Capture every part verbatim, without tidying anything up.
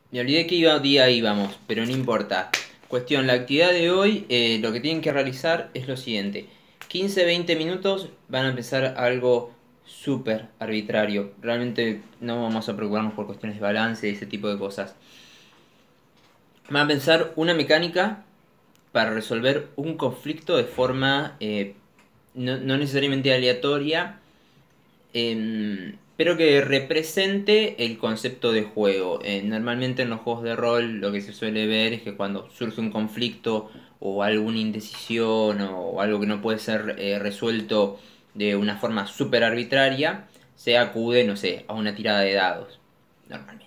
Me olvidé que iba, día íbamos, pero no importa. Cuestión, la actividad de hoy, eh, lo que tienen que realizar es lo siguiente. quince veinte minutos van a empezar algo súper arbitrario. Realmente no vamos a preocuparnos por cuestiones de balance y ese tipo de cosas. Van a pensar una mecánica para resolver un conflicto de forma eh, no, no necesariamente aleatoria, em, pero que represente el concepto de juego. Eh, normalmente en los juegos de rol lo que se suele ver es que cuando surge un conflicto o alguna indecisión o algo que no puede ser eh, resuelto de una forma súper arbitraria, se acude, no sé, a una tirada de dados, normalmente.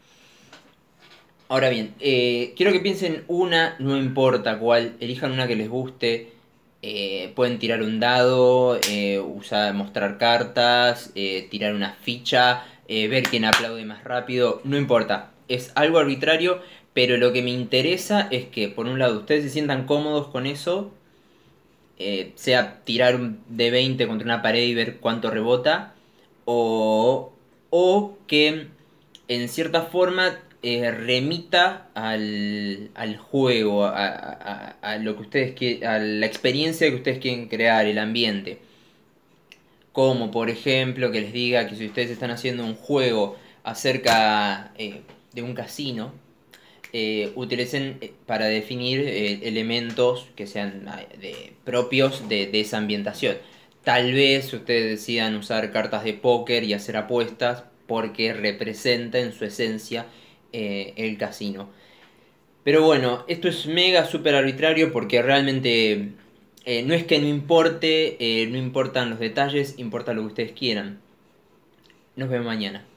Ahora bien, eh, quiero que piensen una, no importa cuál, elijan una que les guste. Eh, pueden tirar un dado, eh, usar, mostrar cartas, eh, tirar una ficha, eh, ver quién aplaude más rápido, no importa. Es algo arbitrario, pero lo que me interesa es que, por un lado, ustedes se sientan cómodos con eso, eh, sea tirar un de veinte contra una pared y ver cuánto rebota, o, o que en cierta forma eh, remita al, al juego, a, a- a lo que ustedes quieren, a la experiencia que ustedes quieren crear, el ambiente. Como por ejemplo que les diga que si ustedes están haciendo un juego acerca eh, de un casino, eh, utilicen eh, para definir eh, elementos que sean ah, de- propios de, de esa ambientación. Tal vez ustedes decidan usar cartas de póker y hacer apuestas porque representa en su esencia eh, el casino. Pero bueno, esto es mega super arbitrario porque realmente eh, no es que no importe, eh, no importan los detalles, importa lo que ustedes quieran. Nos vemos mañana.